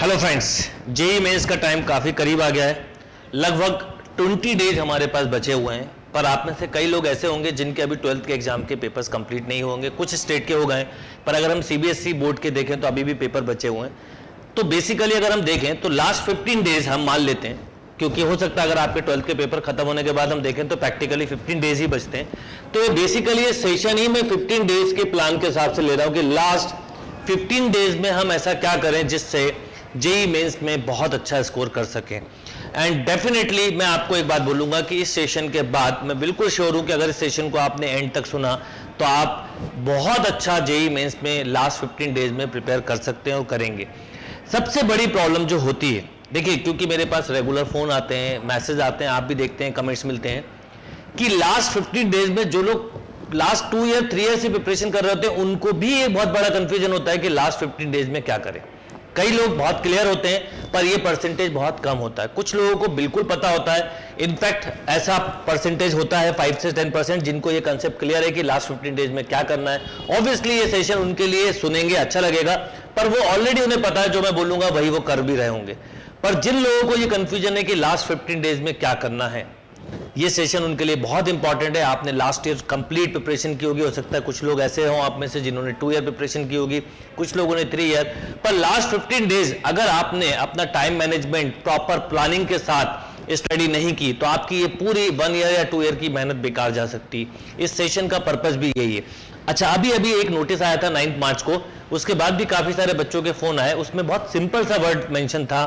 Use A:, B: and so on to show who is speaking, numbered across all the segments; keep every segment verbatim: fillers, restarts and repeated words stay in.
A: Hello friends, JEE Mains का time काफ़ी करीब आ गया है। लगभग बीस डेज हमारे पास बचे हुए हैं, पर आप में से कई लोग ऐसे होंगे जिनके अभी ट्वेल्थ के एग्जाम के पेपर्स कंप्लीट नहीं होंगे। कुछ स्टेट के हो गए, पर अगर हम सीबीएसई बोर्ड के देखें तो अभी भी पेपर बचे हुए हैं। तो बेसिकली अगर हम देखें तो लास्ट फिफ्टीन डेज हम मान लेते हैं, क्योंकि हो सकता है अगर आपके ट्वेल्थ के पेपर खत्म होने के बाद हम देखें तो प्रैक्टिकली फिफ्टीन डेज ही बचते हैं। तो ये बेसिकली ये सेशन ही मैं फिफ्टीन डेज के प्लान के हिसाब से ले रहा हूँ कि लास्ट फिफ्टीन डेज में हम ऐसा क्या करें जिससे जेई मेंस में बहुत अच्छा स्कोर कर सकें। एंड डेफिनेटली मैं आपको एक बात बोलूंगा कि इस सेशन के बाद मैं बिल्कुल श्योर हूं कि अगर इस सेशन को आपने एंड तक सुना तो आप बहुत अच्छा जेई मेंस में लास्ट फिफ्टीन डेज में प्रिपेयर कर सकते हैं और करेंगे। सबसे बड़ी प्रॉब्लम जो होती है, देखिए, क्योंकि मेरे पास रेगुलर फोन आते हैं, मैसेज आते हैं, आप भी देखते हैं, कमेंट्स मिलते हैं कि लास्ट फिफ्टीन डेज में जो लोग last two year three year से प्रिपरेशन कर रहे होते हैं उनको भी एक बहुत बड़ा कंफ्यूजन होता है कि लास्ट फिफ्टीन डेज में क्या करें। कई लोग बहुत क्लियर होते हैं पर ये परसेंटेज बहुत कम होता है। कुछ लोगों को बिल्कुल पता होता है, इनफैक्ट ऐसा परसेंटेज होता है फाइव से टेन परसेंट जिनको ये कंसेप्ट क्लियर है कि लास्ट फिफ्टीन डेज में क्या करना है। ऑब्वियसली ये सेशन उनके लिए सुनेंगे, अच्छा लगेगा, पर वो ऑलरेडी उन्हें पता है जो मैं बोलूंगा वही वो कर भी रहे होंगे। पर जिन लोगों को ये कंफ्यूजन है कि लास्ट फिफ्टीन डेज में क्या करना है, ये सेशन उनके लिए बहुत इंपॉर्टेंट है। आपने लास्ट ईयर कंप्लीट प्रिपरेशन की होगी, हो सकता है कुछ लोग ऐसे हों आप में से जिन्होंने टू ईयर प्रिपरेशन की होगी, कुछ लोगों ने थ्री ईयर, पर लास्ट फिफ्टीन डेज अगर आपने अपना टाइम मैनेजमेंट प्रॉपर प्लानिंग के साथ स्टडी नहीं की तो आपकी ये पूरी वन ईयर या टू ईयर की मेहनत बेकार जा सकती। इस सेशन का पर्पस भी यही है। अच्छा, अभी अभी एक नोटिस आया था नाइन्थ मार्च को, उसके बाद भी काफी सारे बच्चों के फोन आए, उसमें बहुत सिंपल सा वर्ड मेंशन था।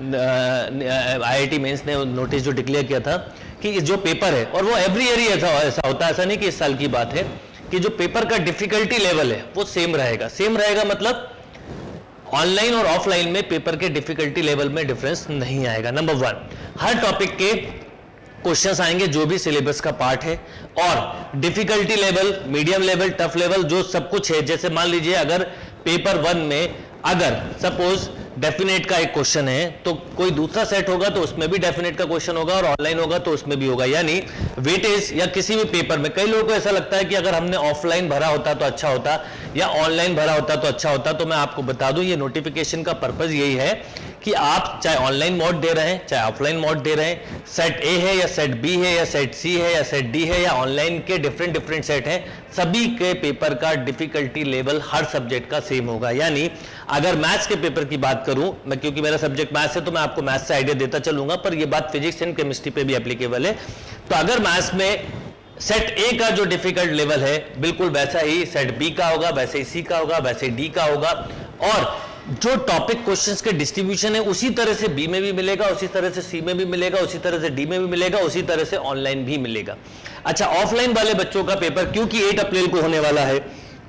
A: आईआईटी मेंस ने नोटिस जो डिक्लेयर किया था कि जो पेपर है, और वो एवरी ईयर ही ऐसा ऐसा होता है, ऐसा नहीं कि इस साल की बात है, कि जो पेपर का डिफिकल्टी लेवल है वो सेम रहेगा। सेम रहेगा मतलब ऑनलाइन और ऑफलाइन में पेपर के डिफिकल्टी लेवल में डिफरेंस नहीं आएगा। नंबर वन, हर टॉपिक के क्वेश्चंस आएंगे जो भी सिलेबस का पार्ट है, और difficulty level, medium level, tough level, जो सब कुछ है। जैसे मान लीजिए अगर पेपर वन में अगर सपोज डेफिनेट का एक क्वेश्चन है तो कोई दूसरा सेट होगा तो उसमें भी डेफिनेट का क्वेश्चन होगा, और ऑनलाइन होगा तो उसमें भी होगा। यानी वेटेज या किसी भी पेपर में कई लोगों को ऐसा लगता है कि अगर हमने ऑफलाइन भरा होता तो अच्छा होता या ऑनलाइन भरा होता तो अच्छा होता। तो मैं आपको बता दूं, ये नोटिफिकेशन का पर्पज यही है कि आप चाहे ऑनलाइन मोड दे रहे हैं चाहे ऑफलाइन मोड दे रहे हैं, सेट ए है या सेट बी है या सेट सी है या सेट डी है या ऑनलाइन के डिफरेंट डिफरेंट सेट हैं, सभी के पेपर का डिफिकल्टी लेवल हर सब्जेक्ट का सेम होगा। यानी अगर मैथ्स के पेपर की बात करूं मैं, क्योंकि मेरा सब्जेक्ट मैथ्स है तो मैं आपको मैथ्स से आइडिया देता चलूंगा, पर यह बात फिजिक्स एंड केमिस्ट्री पे भी एप्लीकेबल है। तो अगर मैथ्स में सेट ए का जो डिफिकल्ट लेवल है बिल्कुल वैसा ही सेट बी का होगा, वैसे ही सी का होगा, वैसे ही डी का होगा, और जो टॉपिक क्वेश्चंस के डिस्ट्रीब्यूशन है उसी तरह से बी में भी मिलेगा, उसी तरह से सी में भी मिलेगा, उसी तरह से डी में भी मिलेगा, उसी तरह से ऑनलाइन भी मिलेगा। अच्छा, ऑफलाइन वाले बच्चों का पेपर क्योंकि एट अप्रैल को होने वाला है,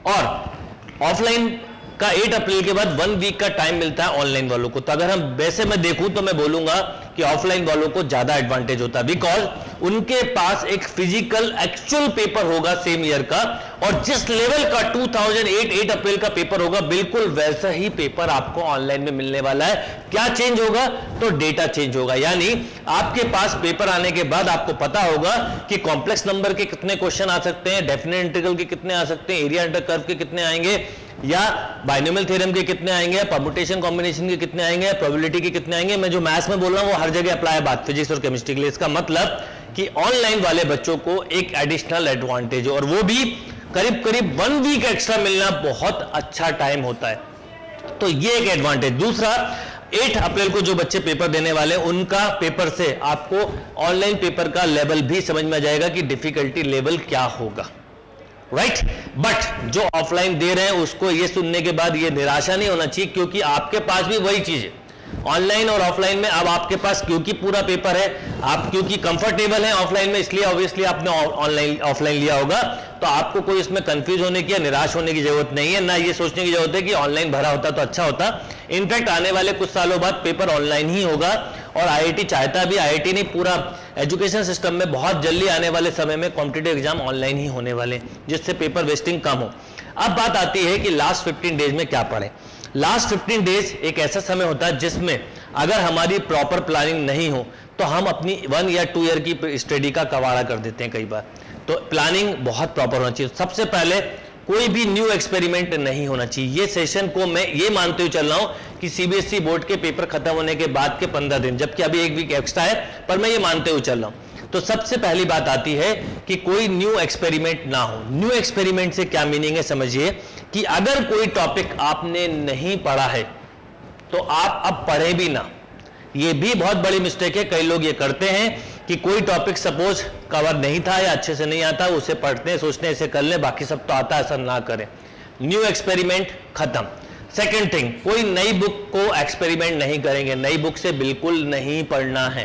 A: और ऑफलाइन का एट अप्रैल के बाद वन वीक का टाइम मिलता है ऑनलाइन वालों को, तो अगर हम वैसे मैं देखूं तो मैं बोलूंगा कि ऑफलाइन वालों को ज्यादा एडवांटेज होता है, बिकॉज उनके पास एक फिजिकल एक्चुअल पेपर होगा सेम ईयर का, और जिस लेवल का two thousand eight eight April का पेपर होगा बिल्कुल वैसा ही पेपर आपको ऑनलाइन में मिलने वाला है। क्या चेंज होगा? तो डेटा चेंज होगा। यानी आपके पास पेपर आने के बाद आपको पता होगा कि कॉम्प्लेक्स नंबर के कितने क्वेश्चन आ सकते हैं, डेफिनेट इंटीग्रल के कितने आ सकते हैं, एरिया अंडर कर्व के कितने आएंगे, या बाइनोमियल थ्योरम के कितने आएंगे, परम्यूटेशन कॉम्बिनेशन के कितने आएंगे, प्रोबेबिलिटी के कितने आएंगे। मैं जो मैथ्स में बोल रहा हूं वो हर जगह अप्लाई है बात, फिजिक्स और केमिस्ट्री के लिए। इसका मतलब कि ऑनलाइन वाले बच्चों को एक एडिशनल एडवांटेज है, और वो भी करीब करीब वन वीक एक्स्ट्रा मिलना बहुत अच्छा टाइम होता है, तो ये एक एडवांटेज। दूसरा, आठ अप्रैल को जो बच्चे पेपर देने वाले हैं उनका पेपर से आपको ऑनलाइन पेपर का लेवल भी समझ में आ जाएगा कि डिफिकल्टी लेवल क्या होगा, राइट right? बट जो ऑफलाइन दे रहे हैं उसको ये सुनने के बाद ये निराशा नहीं होना चाहिए, क्योंकि आपके पास भी वही चीज है ऑनलाइन और ऑफलाइन में। अब आपके पास क्योंकि पूरा पेपर है, आप क्योंकि कंफर्टेबल हैं ऑफलाइन में, इसलिए ऑब्वियसली आपने ऑनलाइन ऑफलाइन लिया होगा, तो आपको कोई इसमें कंफ्यूज होने की या निराश होने की जरूरत नहीं है, ना ये सोचने की जरूरत है कि ऑनलाइन भरा होता तो अच्छा होता। इनफैक्ट आने वाले कुछ सालों बाद पेपर ऑनलाइन ही होगा, और आईआईटी चाहता भी, आईआईटी नहीं पूरा एजुकेशन सिस्टम में बहुत जल्दी आने वाले समय में कॉम्पिटिटिव एग्जाम ऑनलाइन ही होने वाले, जिससे पेपर वेस्टिंग कम हो। अब बात आती है कि लास्ट फिफ्टीन डेज में क्या पढ़े। लास्ट फिफ्टीन डेज एक ऐसा समय होता है जिसमें अगर हमारी प्रॉपर प्लानिंग नहीं हो तो हम अपनी वन या टू ईयर की स्टडी का कवाड़ा कर देते हैं कई बार। तो प्लानिंग बहुत प्रॉपर होना चाहिए। सबसे पहले कोई भी न्यू एक्सपेरिमेंट नहीं होना चाहिए। ये सेशन को मैं ये मानते हुए चल रहा हूं कि सीबीएसई बोर्ड के पेपर खत्म होने के बाद के पंद्रह दिन, जबकि अभी एक वीक एक्स्ट्रा है, पर मैं ये मानते हुए चल रहा हूं। तो सबसे पहली बात आती है कि कोई न्यू एक्सपेरिमेंट ना हो। न्यू एक्सपेरिमेंट से क्या मीनिंग है समझिए, कि अगर कोई टॉपिक आपने नहीं पढ़ा है तो आप अब पढ़े भी ना। ये भी बहुत बड़ी मिस्टेक है, कई लोग ये करते हैं कि कोई टॉपिक सपोज कवर नहीं था या अच्छे से नहीं आता, उसे पढ़ते हैं, सोचते हैं इसे कर लें, बाकी सब तो आता है, ऐसा ना करें। न्यू एक्सपेरिमेंट खत्म। सेकंड थिंग, कोई नई बुक को एक्सपेरिमेंट नहीं करेंगे, नई बुक से बिल्कुल नहीं पढ़ना है।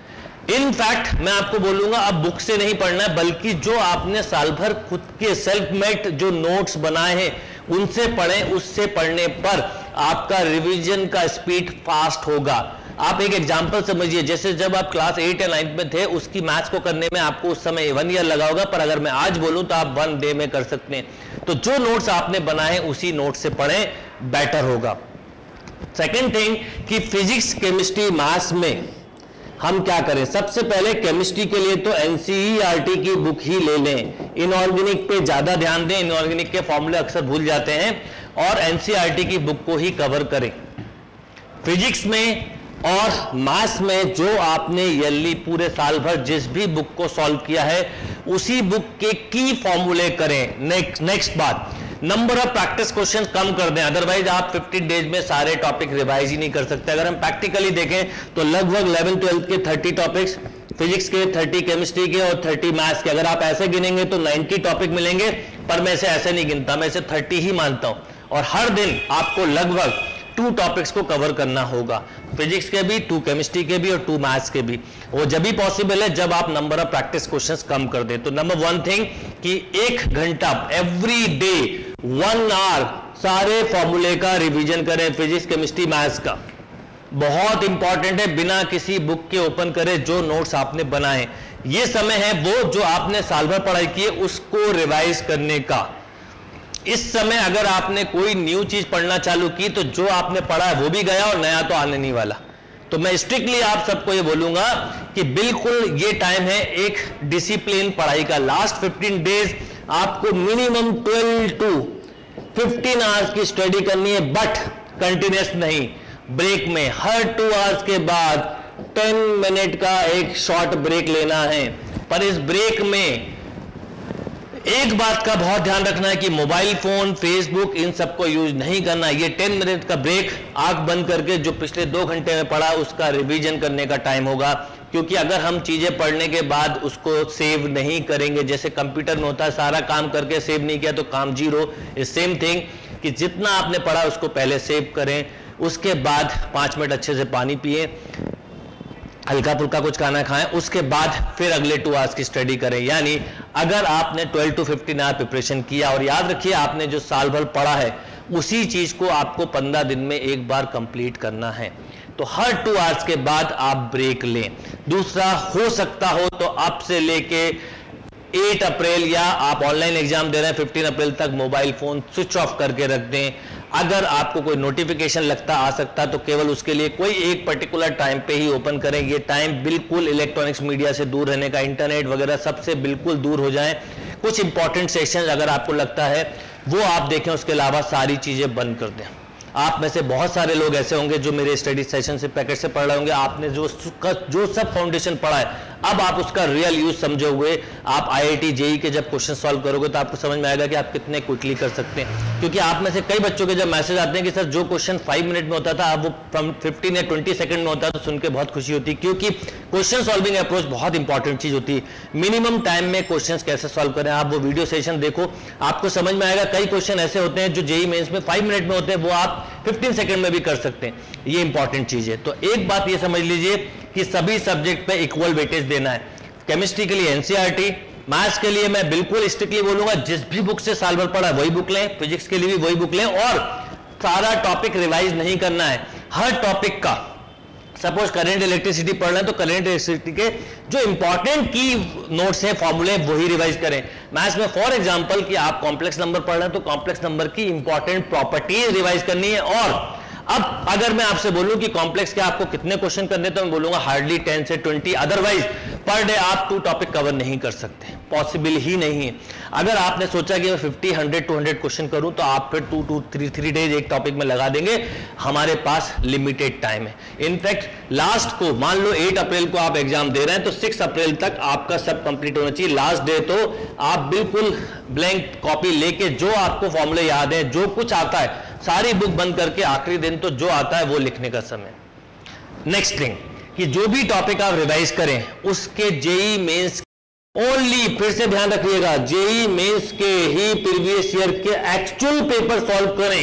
A: इनफैक्ट मैं आपको बोलूंगा अब बुक से नहीं पढ़ना है, बल्कि जो आपने साल भर खुद के सेल्फ मेड जो नोट्स बनाए हैं उनसे पढ़ें। उससे पढ़ने पर आपका रिवीजन का स्पीड फास्ट होगा। आप एक एग्जांपल समझिए, जैसे जब आप क्लास एट या नाइन्थ में थे, उसकी मैथ्स को करने में आपको उस समय वन ईयर लगा होगा, पर अगर मैं आज बोलूं तो आप वन डे में कर सकते हैं। तो जो नोट्स आपने बनाए उसी नोट से पढ़ें, बेटर होगा। सेकेंड थिंग कि फिजिक्स, केमिस्ट्री, मैथ्स में हम क्या करें, सबसे पहले केमिस्ट्री के लिए तो एनसीईआरटी की बुक ही ले लें। इनऑर्गेनिक पे ज्यादा ध्यान दें, इनऑर्गेनिक के फॉर्मूले अक्सर भूल जाते हैं, और एनसीईआरटी की बुक को ही कवर करें। फिजिक्स में और मैथ्स में जो आपने ईयरली पूरे साल भर जिस भी बुक को सॉल्व किया है उसी बुक के की फॉर्मूले करें। नेक्स्ट नेक्स्ट बात, नंबर ऑफ प्रैक्टिस क्वेश्चन कम कर दें, अदरवाइज आप फिफ्टीन डेज में सारे टॉपिक रिवाइज ही नहीं कर सकते। अगर हम प्रैक्टिकली देखें तो लगभग इलेवन ट्वेल्थ के थर्टी टॉपिक्स, फिजिक्स के थर्टी, केमिस्ट्री के और थर्टी मैथ्स के, अगर आप ऐसे गिनेंगे तो नाइन्टी टॉपिक मिलेंगे, पर मैं इसे ऐसे नहीं गिनता, मैं इसे थर्टी ही मानता हूं। और हर दिन आपको लगभग टू टॉपिक्स को कवर करना होगा, फिजिक्स के भी, टू केमिस्ट्री के भी और टू मैथ्स के भी। वो जब भी पॉसिबल है जब आप नंबर ऑफ प्रैक्टिस क्वेश्चंस कम कर दें। तो नंबर वन थिंग कि एक घंटा एवरी डे वन आवर सारे फॉर्मूले का रिवीजन करें, फिजिक्स, केमिस्ट्री, मैथ्स का। बहुत इंपॉर्टेंट है, बिना किसी बुक के ओपन करे जो नोट्स आपने बनाए, ये समय है वो जो आपने साल भर पढ़ाई की है उसको रिवाइज करने का। इस समय अगर आपने कोई न्यू चीज पढ़ना चालू की तो जो आपने पढ़ा है वो भी गया और नया तो आने नहीं वाला। तो मैं स्ट्रिक्टली आप सबको ये बोलूंगा कि बिल्कुल ये टाइम है एक डिसिप्लिन पढ़ाई का। लास्ट फिफ्टीन डेज आपको minimum twelve to fifteen hours की स्टडी करनी है, बट कंटिन्यूस नहीं, ब्रेक में। हर टू आवर्स के बाद टेन मिनट का एक शॉर्ट ब्रेक लेना है। पर इस ब्रेक में एक बात का बहुत ध्यान रखना है कि मोबाइल फोन, फेसबुक, इन सबको यूज नहीं करना। ये टेन मिनट का ब्रेक आंख बंद करके जो पिछले दो घंटे में पढ़ा उसका रिवीजन करने का टाइम होगा। क्योंकि अगर हम चीजें पढ़ने के बाद उसको सेव नहीं करेंगे, जैसे कंप्यूटर में होता है सारा काम करके सेव नहीं किया तो काम जीरो, इस सेम थिंग कि जितना आपने पढ़ा उसको पहले सेव करें, उसके बाद पांच मिनट अच्छे से पानी पिए, हल्का फुल्का कुछ खाना खाएं, उसके बाद फिर अगले टू आवर्स की स्टडी करें। यानी अगर आपने twelve to fifteen hour preparation किया, और याद रखिए आपने जो साल भर पढ़ा है उसी चीज को आपको पंद्रह दिन में एक बार कंप्लीट करना है। तो हर टू आवर्स के बाद आप ब्रेक लें। दूसरा, हो सकता हो तो अब से लेके एट अप्रैल या आप ऑनलाइन एग्जाम दे रहे हैं फिफ्टीन अप्रैल तक मोबाइल फोन स्विच ऑफ करके रख दें। अगर आपको कोई नोटिफिकेशन लगता आ सकता तो केवल उसके लिए कोई एक पर्टिकुलर टाइम पे ही ओपन करें। ये टाइम बिल्कुल इलेक्ट्रॉनिक्स मीडिया से दूर रहने का, इंटरनेट वगैरह सबसे बिल्कुल दूर हो जाएं। कुछ इंपॉर्टेंट सेशन अगर आपको लगता है वो आप देखें, उसके अलावा सारी चीजें बंद कर दें। आप में से बहुत सारे लोग ऐसे होंगे जो मेरे स्टडी सेशन से पैकेट से पढ़ रहे होंगे, आपने जो जो सब फाउंडेशन पढ़ा है अब आप उसका रियल यूज समझे हुए आप आईआईटी जेई के जब क्वेश्चन सॉल्व करोगे तो आपको समझ में आएगा कि आप कितने क्विकली कर सकते हैं। क्योंकि आप में से कई बच्चों के जब मैसेज आते हैं कि सर जो क्वेश्चन फाइव मिनट में होता था अब वो फिफ्टीन या ट्वेंटी सेकंड में होता है, तो सुन के बहुत खुशी होती है। क्योंकि क्वेश्चन सॉल्विंग अप्रोच बहुत इंपॉर्टेंट चीज होती है। मिनिमम टाइम में क्वेश्चन कैसे सॉल्व करें, आप वो वीडियो सेशन देखो, आपको समझ में आएगा। कई क्वेश्चन ऐसे होते हैं जो जेई मेंस में फाइव मिनट में होते हैं, वो आप फिफ्टीन सेकंड में भी कर सकते हैं। ये इंपॉर्टेंट चीज है। तो एक बात ये समझ लीजिए कि सभी सब्जेक्ट पे इक्वल वेटेज देना है। केमिस्ट्री के लिए एनसीईआरटी, मैथ्स के लिए मैं बिल्कुल स्ट्रिक्टली बोलूंगा जिस भी बुक से साल भर पढ़ा वही बुक लें, फिजिक्स के लिए भी वही बुक लें, और सारा टॉपिक रिवाइज नहीं करना है। हर टॉपिक का, सपोज करेंट इलेक्ट्रिसिटी पढ़ रहे हैं तो करेंट इलेक्ट्रिसिटी के जो इंपॉर्टेंट की नोट्स हैं, फॉर्मूले, वही रिवाइज करें। मैथ्स में फॉर एग्जांपल कि आप कॉम्प्लेक्स नंबर पढ़ रहे हैं तो कॉम्प्लेक्स नंबर की इंपॉर्टेंट प्रॉपर्टीज रिवाइज करनी है। और अब अगर मैं आपसे बोलूं कि कॉम्प्लेक्स के आपको कितने क्वेश्चन करने, तो मैं बोलूंगा हार्डली टेन से ट्वेंटी, अदरवाइज पर डे आप टू टॉपिक कवर नहीं कर सकते, पॉसिबल ही नहीं है। अगर आपने सोचा कि मैं fifty, hundred, two hundred question करूं तो आप फिर two two three three days एक टॉपिक में लगा देंगे। हमारे पास लिमिटेड टाइम है। इनफैक्ट लास्ट को मान लो एट अप्रैल को आप एग्जाम दे रहे हैं तो सिक्स अप्रैल तक आपका सब कंप्लीट होना चाहिए। लास्ट डे तो आप बिल्कुल ब्लैंक कॉपी लेके जो आपको फॉर्मूले याद है, जो कुछ आता है सारी बुक बंद करके आखिरी दिन तो जो आता है वो लिखने का समय। नेक्स्ट थिंग कि जो भी टॉपिक आप रिवाइज करें उसके जेई मेंस ओनली, फिर से ध्यान रखिएगा, जेई मेंस के ही प्रीवियस ईयर के एक्चुअल पेपर सॉल्व करें।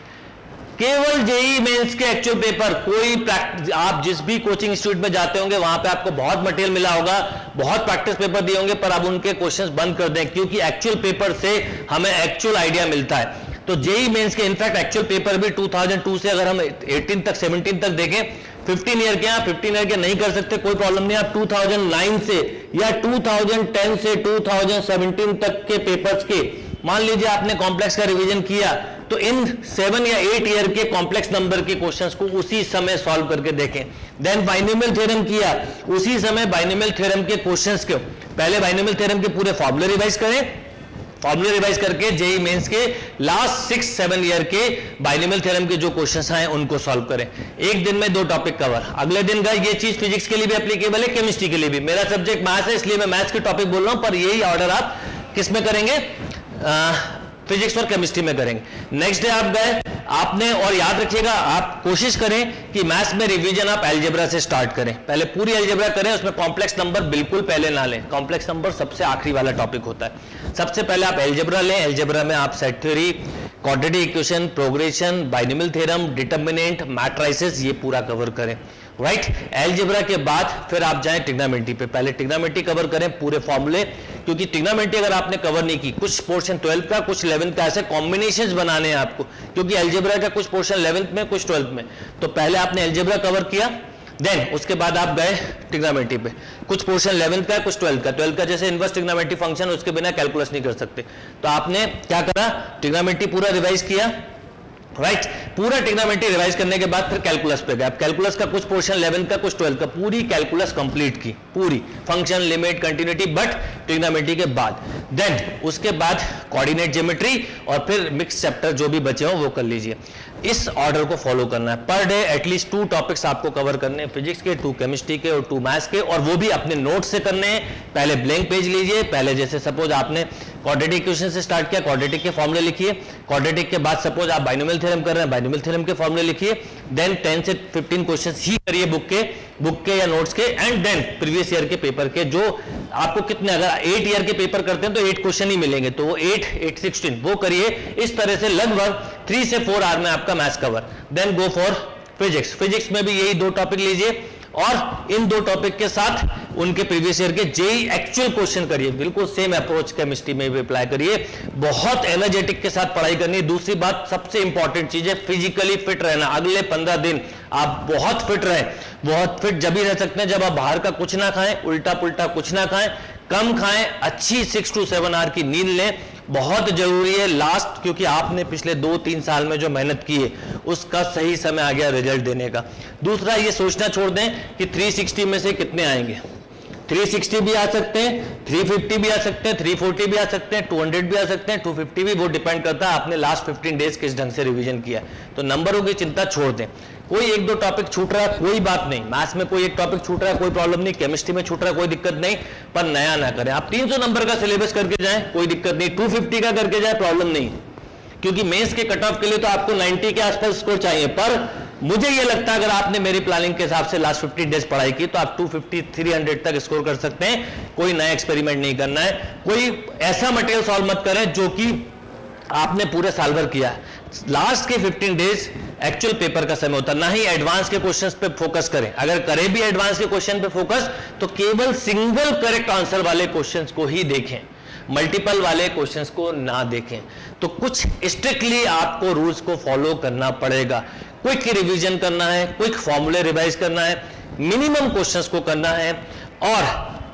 A: केवल जेई मेंस के एक्चुअल पेपर। कोई आप जिस भी कोचिंग इंस्टीट्यूट में जाते होंगे वहां पे आपको बहुत मटेरियल मिला होगा, बहुत प्रैक्टिस पेपर दिए होंगे, पर अब उनके क्वेश्चंस बंद कर दें क्योंकि एक्चुअल पेपर से हमें एक्चुअल आइडिया मिलता है। तो जेई मेंस के इनफैक्ट एक्चुअल पेपर भी टू थाउजेंड टू से अगर हम एटीन तक सेवनटीन तक देखें, फिफ्टीन ईयर के, फिफ्टीन ईयर के नहीं कर सकते कोई प्रॉब्लम नहीं, आप टू थाउजेंड नाइन से या टू थाउजेंड टेन से टू थाउजेंड सेवनटीन तक के पेपर्स के, मान लीजिए आपने कॉम्प्लेक्स का रिवीजन किया तो इन सेवन या एट ईयर के कॉम्प्लेक्स नंबर के क्वेश्चंस को उसी समय सॉल्व करके देखें। देन बाइनोमियल थ्योरम किया, उसी समय बाइनोमियल थ्योरम के क्वेश्चंस को पहले बाइनोमियल थ्योरम के पूरे फॉर्मूले रिवाइज करें, फॉर्मूले रिवाइज करके जेई मेंस के लास्ट सिक्स सेवन ईयर के बाइनोमियल थ्योरम के जो क्वेश्चंस आए उनको सॉल्व करें। एक दिन में दो टॉपिक कवर। अगले दिन का ये चीज फिजिक्स के लिए भी एप्लीकेबल है, केमिस्ट्री के लिए भी। मेरा सब्जेक्ट मैथ्स है इसलिए मैं मैथ्स के टॉपिक बोल रहा हूं, पर यही ऑर्डर आप किस में करेंगे, फिजिक्स और केमिस्ट्री में करेंगे। नेक्स्ट डे आप गए आपने, और याद रखिएगा आप कोशिश करें कि मैथ्स में रिवीजन आप अलजेब्रा से स्टार्ट करें, पहले पूरी अलजेब्रा करें, उसमें कॉम्प्लेक्स नंबर बिल्कुल पहले ना लें, कॉम्प्लेक्स नंबर सबसे आखिरी वाला टॉपिक होता है। सबसे पहले आप अलजेब्रा लें, अलजेब्रा में आप set theory, quadratic equation, progression, binomial theorem, determinant, matrices, ये पूरा कवर करें, राइट। अलजेब्रा के बाद फिर आप जाएं ट्रिग्नोमेट्री पे, पहले ट्रिग्नोमेट्री कवर करें पूरे फॉर्मूले, क्योंकि ट्रिग्नोमेट्री अगर आपने कवर नहीं की, कुछ पोर्शन ट्वेल्थ का कुछ इलेवेंथ का, ऐसे कॉम्बिनेशंस बनाने हैं आपको, क्योंकि अलजेब्रा का कुछ पोर्शन इलेवेंथ में कुछ ट्वेल्थ में, तो पहले आपने अलजेब्रा कवर किया, देन उसके बाद आप गए ट्रिग्नोमेट्री पे, कुछ पोर्शन इलेवेंथ का कुछ ट्वेल्थ का, ट्वेल्थ का जैसे इनवर्स ट्रिग्नोमेट्री फंक्शन, उसके बिना कैलकुलस नहीं कर सकते, तो आपने क्या करा, ट्रिग्नोमेट्री पूरा रिवाइज किया, राइट right? पूरा ट्रिग्नोमेट्री रिवाइज करने के बाद फिर कैलकुलस पे गए। अब कैलकुलस का कुछ पोर्शन इलेवेंथ का कुछ ट्वेल्थ का, पूरी कैलकुलस कंप्लीट की, पूरी function, limit, continuity, but trigonometry के बाद। देन उसके बाद कोऑर्डिनेट ज्योमेट्री और फिर मिक्स चैप्टर जो भी बचे हो वो कर लीजिए। इस ऑर्डर को फॉलो करना है। Per day at least two topics आपको कवर करने हैं, फिजिक्स के, टू केमिस्ट्री के और टू मैथ्स के, और वो भी अपने नोट्स से करने हैं। पहले ब्लैंक पेज लीजिए, पहले जैसे सपोज आपने क्वाड्रेटिक इक्वेशन से स्टार्ट किया, क्वाड्रेटिक के फॉर्मूले लिखिए, क्वाड्रेटिक के बाद सपोज आप बाइनोमियल थ्योरम कर रहे हैं, बाइनोमियल थ्योरम के फॉर्मूले लिखिए, देन टेन से फिफ्टीन क्वेश्चंस ही करिए बुक के बुक के या नोट्स के, एंड देन प्रीवियस ईयर के पेपर के, जो आपको कितने, अगर एट ईयर के पेपर करते हैं तो एट क्वेश्चन ही मिलेंगे, तो वो एट एट सिक्सटीन वो करिए। इस तरह से लगभग थ्री से फोर आवर में आपका maths cover. Then go for physics, physics में भी यही दो टॉपिक लीजिए और इन दो टॉपिक के साथ उनके प्रीवियस ईयर के जेई एक्चुअल क्वेश्चन करिए, बिल्कुल सेम अप्रोच केमिस्ट्री में भी अप्लाई करिए। बहुत एनर्जेटिक के साथ पढ़ाई करनी है। दूसरी बात सबसे इंपॉर्टेंट चीज है फिजिकली फिट रहना। अगले पंद्रह दिन आप बहुत फिट रहें। बहुत फिट जब ही रह सकते हैं जब आप बाहर का कुछ ना खाएं, उल्टा पुल्टा कुछ ना खाएं, कम खाएं, अच्छी सिक्स टू सेवन आवर की नींद लें, बहुत जरूरी है लास्ट, क्योंकि आपने पिछले दो तीन साल में जो मेहनत की है उसका सही समय आ गया रिजल्ट देने का। दूसरा ये सोचना छोड़ दें कि थ्री सिक्सटी में से कितने आएंगे। थ्री सिक्सटी भी आ सकते हैं, थ्री फिफ्टी भी आ सकते हैं, थ्री फोर्टी भी आ सकते हैं, टू हंड्रेड भी आ सकते हैं, टू फिफ्टी भी, वो डिपेंड करता है आपने लास्ट फिफ्टीन डेज किस ढंग से रिवीजन किया। तो नंबरों की चिंता छोड़ दें। कोई एक दो टॉपिक छूट रहा है कोई बात नहीं, मैथ्स में कोई एक टॉपिक छूट रहा है कोई प्रॉब्लम नहीं, केमिस्ट्री में छूट रहा है कोई दिक्कत नहीं, पर नया ना करें। आप तीन सौ नंबर का सिलेबस करके जाएं कोई दिक्कत नहीं, टू फिफ्टी का करके जाए प्रॉब्लम नहीं, क्योंकि मेंस के कट ऑफ के लिए तो आपको नाइंटी के आसपास स्कोर चाहिए। पर मुझे ये लगता है अगर आपने मेरी प्लानिंग के हिसाब से लास्ट फिफ्टी डेज पढ़ाई की तो आप टू फिफ्टी थ्री हंड्रेड तक स्कोर कर सकते हैं। कोई नया एक्सपेरिमेंट नहीं करना है, कोई ऐसा मटेरियल सॉल्व मत करें जो कि आपने पूरे साल भर किया है। लास्ट के फिफ्टीन डेज एक्चुअल पेपर का समय होता है, ना ही एडवांस के क्वेश्चंस पे फोकस करें। अगर करें भी एडवांस के क्वेश्चन पे फोकस तो केवल सिंगल करेक्ट आंसर वाले क्वेश्चंस को ही देखें, मल्टीपल वाले क्वेश्चंस को ना देखें। तो कुछ स्ट्रिक्टली आपको रूल्स को फॉलो करना पड़ेगा। क्विक रिवीजन करना है, क्विक फॉर्मूले रिवाइज करना है, मिनिमम क्वेश्चंस को करना है, और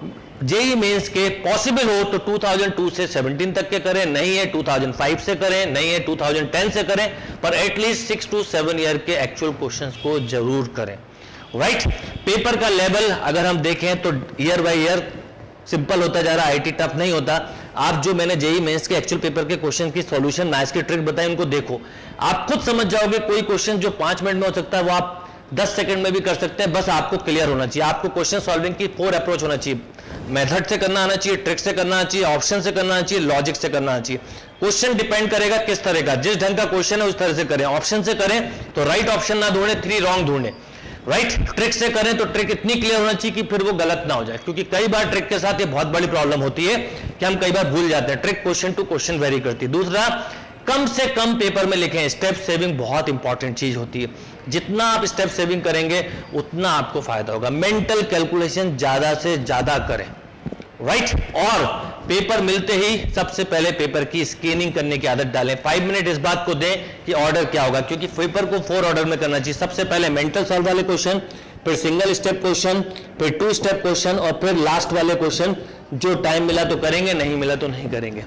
A: जेई मेंस के पॉसिबल हो तो टू थाउजेंड टू से सेवनटीन तक के करें, नहीं है टू थाउजेंड फाइव से करें, नहीं है टू थाउजेंड टेन से करें, पर at least six to seven year के एक्चुअल क्वेश्चंस को जरूर करें। Right right? पेपर का लेवल अगर हम देखें तो ईयर बाय ईयर सिंपल होता जा रहा है, आईटी टफ नहीं होता। आप जो मैंने जेई मेंस के एक्चुअल पेपर के क्वेश्चन की सॉल्यूशन मैथ्स की ट्रिक बताई उनको देखो, आप खुद समझ जाओगे कोई क्वेश्चन जो पांच मिनट में हो सकता है वो आप दस सेकंड में भी कर सकते हैं। बस आपको क्लियर होना चाहिए, आपको क्वेश्चन सॉल्विंग की फोर अप्रोच होना चाहिए, मेथड से करना आना चाहिए, ट्रिक से करना आना चाहिए, ऑप्शन से करना आना चाहिए, लॉजिक से करना आना चाहिए। क्वेश्चन डिपेंड करेगा किस तरह का, जिस ढंग का क्वेश्चन है उस तरह से करें। ऑप्शन से करें तो राइट ऑप्शन ना ढूंढे, थ्री रॉन्ग ढूंढे। Right right? ट्रिक से करें तो ट्रिक इतनी क्लियर होना चाहिए कि फिर वो गलत ना हो जाए, क्योंकि कई बार ट्रिक के साथ ये बहुत बड़ी प्रॉब्लम होती है कि हम कई बार भूल जाते हैं। Trick question to question vary करती है। दूसरा, कम से कम पेपर में लिखें। स्टेप सेविंग बहुत इंपॉर्टेंट चीज होती है, जितना आप स्टेप सेविंग करेंगे उतना आपको फायदा होगा। मेंटल कैलकुलेशन ज्यादा से ज्यादा करें। Right right? और पेपर मिलते ही सबसे पहले पेपर की स्कैनिंग करने की आदत डालें। फाइव मिनट इस बात को दें कि ऑर्डर क्या होगा, क्योंकि पेपर को फोर ऑर्डर में करना चाहिए। सबसे पहले मेंटल सॉल्व वाले क्वेश्चन, फिर सिंगल स्टेप क्वेश्चन, फिर टू स्टेप क्वेश्चन, और फिर लास्ट वाले क्वेश्चन जो टाइम मिला तो करेंगे, नहीं मिला तो नहीं करेंगे।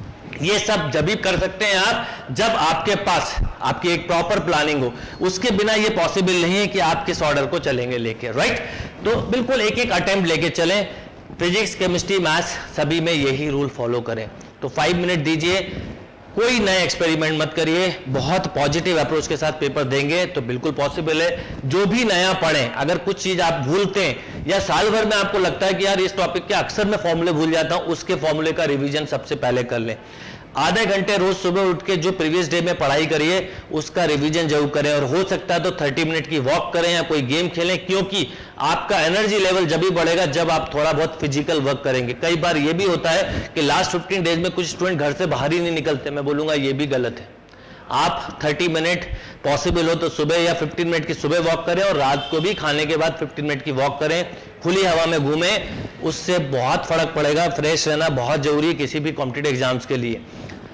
A: ये सब जब भी कर सकते हैं आप जब आपके पास आपकी एक प्रॉपर प्लानिंग हो। उसके बिना ये पॉसिबल नहीं है कि आप किस ऑर्डर को चलेंगे लेके। राइट, तो बिल्कुल एक एक अटेम्प्ट लेके चलें। फिजिक्स, केमिस्ट्री, मैथ्स सभी में यही रूल फॉलो करें। तो फाइव मिनट दीजिए, कोई नया एक्सपेरिमेंट मत करिए, बहुत पॉजिटिव अप्रोच के साथ पेपर देंगे तो बिल्कुल पॉसिबल है। जो भी नया पढ़ें, अगर कुछ चीज आप भूलते हैं या साल भर में आपको लगता है कि यार इस टॉपिक के अक्सर मैं फॉर्मूले भूल जाता हूं, उसके फॉर्मूले का रिवीजन सबसे पहले कर लें। आधे घंटे रोज सुबह उठ के जो प्रीवियस डे में पढ़ाई करिए उसका रिवीजन जरूर करें, और हो सकता है तो थर्टी मिनट की वॉक करें या कोई गेम खेलें, क्योंकि आपका एनर्जी लेवल जब भी बढ़ेगा जब आप थोड़ा बहुत फिजिकल वर्क करेंगे। कई बार ये भी होता है कि लास्ट फिफ्टीन डेज में कुछ स्टूडेंट घर से बाहर ही नहीं निकलते। मैं बोलूंगा ये भी गलत है। आप थर्टी मिनट पॉसिबल हो तो सुबह या फिफ्टीन मिनट की सुबह वॉक करें, और रात को भी खाने के बाद फिफ्टीन मिनट की वॉक करें, खुली हवा में घूमें, उससे बहुत फर्क पड़ेगा। फ्रेश रहना बहुत जरूरी है किसी भी कॉम्पिटिटिव एग्जाम्स के लिए।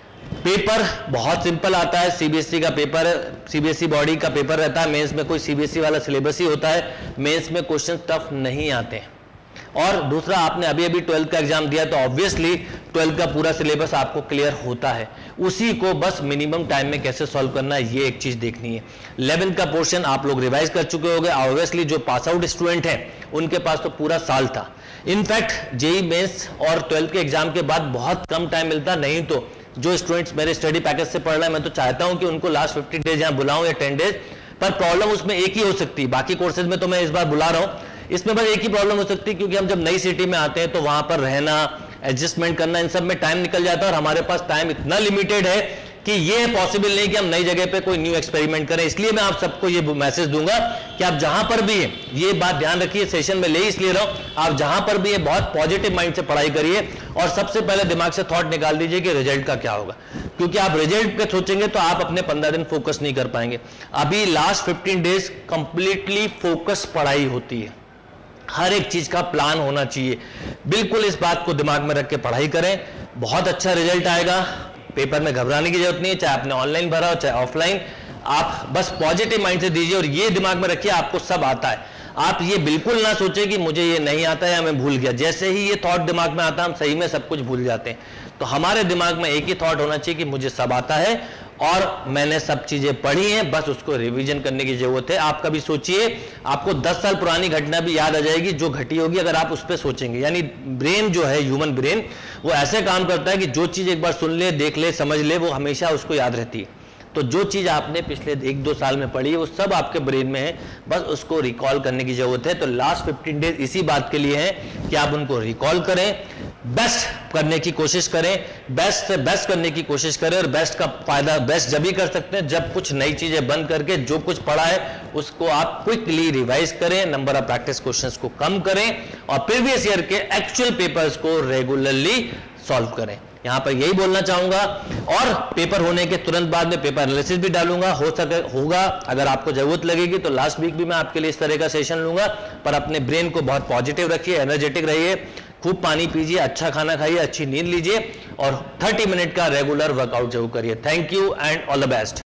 A: पेपर बहुत सिंपल आता है, सीबीएसई का पेपर, सीबीएसई बॉडी का पेपर रहता है। मेंस में कोई सीबीएसई वाला सिलेबस ही होता है, मेंस में क्वेश्चन टफ नहीं आते हैं। और दूसरा, आपने अभी अभी ट्वेल्थ का एग्जाम दिया तो ऑब्वियसली ट्वेल्थ का पूरा सिलेबस आपको क्लियर होता है, उसी को बस मिनिमम टाइम में कैसे सॉल्व करना है ये एक चीज देखनी है। इलेवेंथ का पोर्शन आप लोग रिवाइज कर चुके होंगे। ऑब्वियसली जो पास आउट स्टूडेंट हैं उनके पास तो पूरा साल था। इनफैक्ट जेई मेंस और ट्वेल्थ के एग्जाम के बाद बहुत कम टाइम मिलता, नहीं तो जो स्टूडेंट्स मेरे स्टडी पैकेज से पढ़ रहे हैं मैं तो चाहता हूं कि उनको लास्ट फिफ्टीन डेज यहां बुलाऊं या टेन डेज, पर प्रॉब्लम उसमें एक ही हो सकती है। बाकी कोर्सेज में तो मैं इस बार बुला रहा हूं, इसमें बस एक ही प्रॉब्लम हो सकती है क्योंकि हम जब नई सिटी में आते हैं तो वहां पर रहना, एडजस्टमेंट करना, इन सब में टाइम निकल जाता है, और हमारे पास टाइम इतना लिमिटेड है कि ये पॉसिबल नहीं कि हम नई जगह पे कोई न्यू एक्सपेरिमेंट करें। इसलिए मैं आप सबको ये मैसेज दूंगा कि आप जहां पर भी हैं, ये बात ध्यान रखिए, सेशन में ले इसलिए रहो, आप जहां पर भी हैं बहुत पॉजिटिव माइंड से पढ़ाई करिए, और सबसे पहले दिमाग से थॉट निकाल दीजिए कि रिजल्ट का क्या होगा, क्योंकि आप रिजल्ट पे सोचेंगे तो आप अपने पंद्रह दिन फोकस नहीं कर पाएंगे। अभी last fifteen days completely focus पढ़ाई होती है, हर एक चीज का प्लान होना चाहिए। बिल्कुल इस बात को दिमाग में रख के पढ़ाई करें, बहुत अच्छा रिजल्ट आएगा। पेपर में घबराने की जरूरत नहीं है, चाहे आपने ऑनलाइन भरा हो चाहे ऑफलाइन, आप बस पॉजिटिव माइंड से दीजिए, और ये दिमाग में रखिए आपको सब आता है। आप ये बिल्कुल ना सोचें कि मुझे ये नहीं आता है या मैं भूल गया। जैसे ही ये थॉट दिमाग में आता है हम सही में सब कुछ भूल जाते हैं। तो हमारे दिमाग में एक ही थॉट होना चाहिए कि मुझे सब आता है और मैंने सब चीजें पढ़ी हैं, बस उसको रिवीजन करने की जरूरत है। आप कभी सोचिए, आपको दस साल पुरानी घटना भी याद आ जाएगी जो घटी होगी अगर आप उस पर सोचेंगे। यानी ब्रेन जो है, ह्यूमन ब्रेन, वो ऐसे काम करता है कि जो चीज एक बार सुन ले, देख ले, समझ ले, वो हमेशा उसको याद रहती है। तो जो चीज आपने पिछले एक दो साल में पढ़ी है वो सब आपके ब्रेन में है, बस उसको रिकॉल करने की जरूरत है। तो लास्ट फिफ्टीन डेज इसी बात के लिए है कि आप उनको रिकॉल करें, बेस्ट करने की कोशिश करें, बेस्ट से बेस्ट करने की कोशिश करें। और बेस्ट का फायदा बेस्ट जब भी कर सकते हैं जब कुछ नई चीजें बंद करके जो कुछ पढ़ा है उसको आप क्विकली रिवाइज करें, नंबर ऑफ प्रैक्टिस क्वेश्चंस को कम करें, और प्रीवियस ईयर के एक्चुअल पेपर्स को रेगुलरली सॉल्व करें। यहां पर यही बोलना चाहूंगा। और पेपर होने के तुरंत बाद में पेपर एनालिसिस भी डालूंगा, हो सके होगा अगर आपको जरूरत लगेगी तो लास्ट वीक भी मैं आपके लिए इस तरह का सेशन लूंगा। पर अपने ब्रेन को बहुत पॉजिटिव रखिए, एनर्जेटिक रहिए, खूब पानी पीजिए, अच्छा खाना खाइए, अच्छी नींद लीजिए, और थर्टी मिनट का रेगुलर वर्कआउट जरूर करिए। Thank you and all the best.